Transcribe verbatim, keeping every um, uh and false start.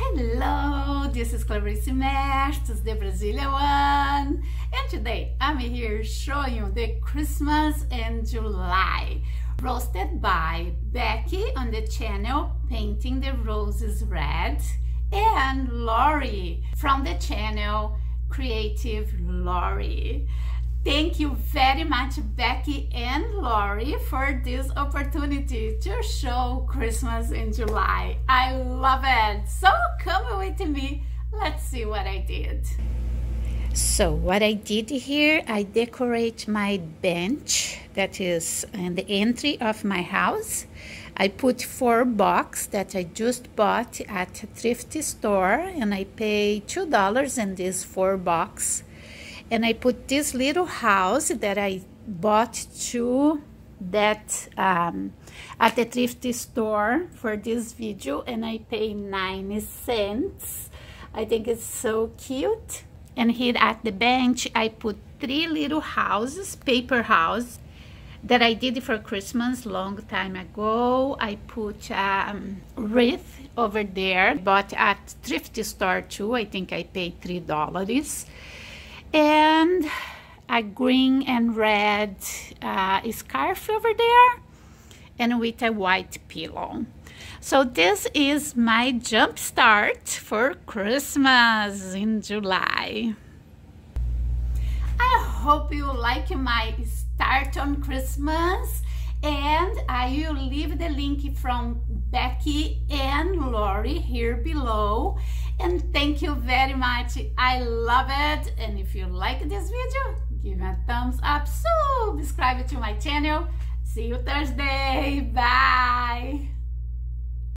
Hello, this is Clarice Mestres, the Brazilian one, and today I'm here showing you the Christmas in July, roasted by Becky on the channel Painting the Roses Red, and Lori from the channel Creative Lori. Thank you very much, Becky and Lori, for this opportunity to show Christmas in July. I love it. So come with me. Let's see what I did. So what I did here, I decorate my bench that is in the entry of my house. I put four boxes that I just bought at a thrift store, and I paid two dollars in these four boxes. And I put this little house that I bought to that um, at the thrift store for this video, and I paid ninety cents. I think it's so cute. And here at the bench, I put three little houses, paper house, that I did for Christmas long time ago. I put um, wreath over there, bought at thrift store too. I think I paid three dollars. And a green and red uh, scarf over there, and with a white pillow. So this is my jump start for Christmas in July. I hope you like my start on Christmas, and I will leave the link from Becky and Lori here below. And thank you very much. I love it. And if you like this video, give me a thumbs up. Subscribe to my channel. See you Thursday. Bye.